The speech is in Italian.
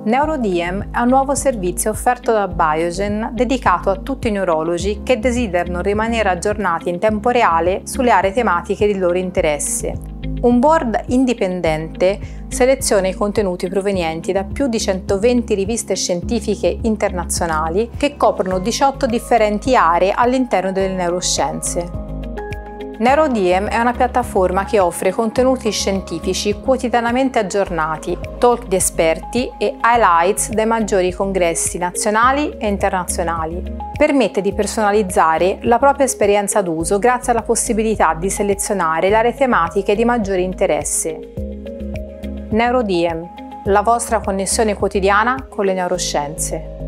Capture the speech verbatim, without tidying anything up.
NeuroDiem è un nuovo servizio offerto da Biogen dedicato a tutti i neurologi che desiderano rimanere aggiornati in tempo reale sulle aree tematiche di loro interesse. Un board indipendente seleziona i contenuti provenienti da più di centoventi riviste scientifiche internazionali che coprono diciotto differenti aree all'interno delle neuroscienze. NeuroDiem è una piattaforma che offre contenuti scientifici quotidianamente aggiornati, talk di esperti e highlights dai maggiori congressi nazionali e internazionali. Permette di personalizzare la propria esperienza d'uso grazie alla possibilità di selezionare le aree tematiche di maggiore interesse. NeuroDiem, la vostra connessione quotidiana con le neuroscienze.